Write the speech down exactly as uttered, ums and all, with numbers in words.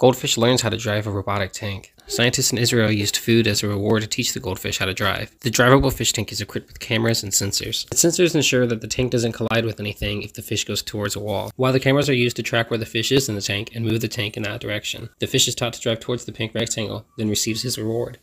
Goldfish learns how to drive a robotic tank. Scientists in Israel used food as a reward to teach the goldfish how to drive. The drivable fish tank is equipped with cameras and sensors. The sensors ensure that the tank doesn't collide with anything if the fish goes towards a wall, while the cameras are used to track where the fish is in the tank and move the tank in that direction. The fish is taught to drive towards the pink rectangle, then receives his reward.